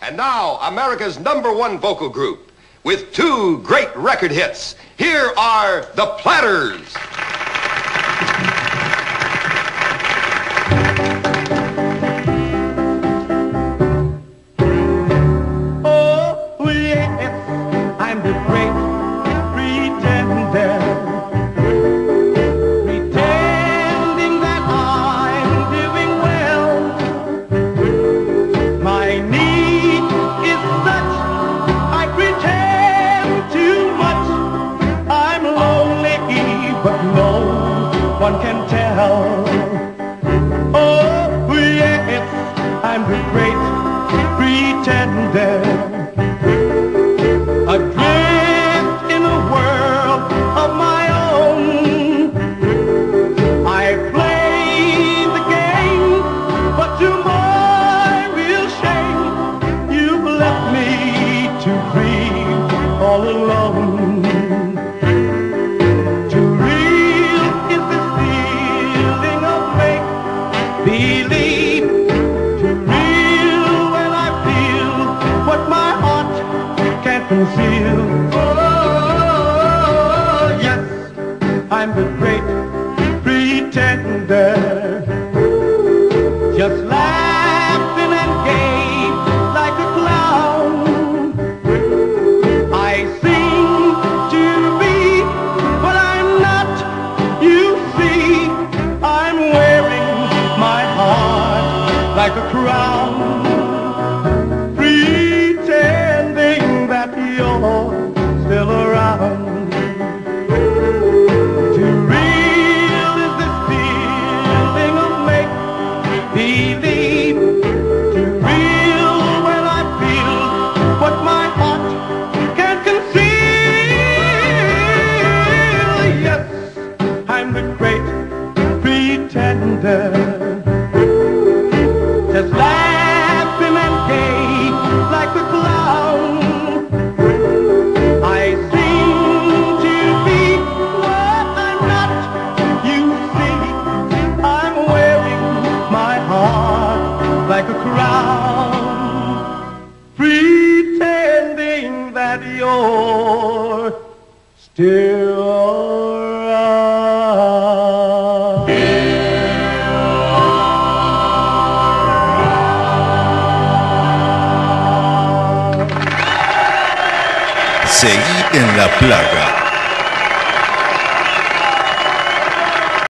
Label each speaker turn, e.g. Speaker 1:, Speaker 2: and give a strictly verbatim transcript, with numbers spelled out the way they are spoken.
Speaker 1: And now, America's number one vocal group with two great record hits. Here are the Platters.
Speaker 2: Oh, yes, I'm the great pretender. Pretending that I'm doing well. My need is such, I pretend too much. I'm lonely, but no one can tell. Oh, yes, I'm the great pretender. Adrift in a world of my own. I play the game, but to my real shame, you've left me to grieve all alone. Too real is this feeling of make-believe. Too real when I feel what my heart can't conceal. Oh, yes, I'm the great pretender. Just laughing and gay like a clown. I seem to be what I'm not. You see, I'm wearing my heart like a crown. Pretending that you're still around. Too real is this feeling of make-believe. Too real when I feel what my heart can't conceal. Yes, I'm the great pretender. Just laughing and gay like a clown. I seem to be what I'm not. You see, I'm wearing my heart like a crown. Pretending that you're still around.
Speaker 3: Seguí en La Plaga.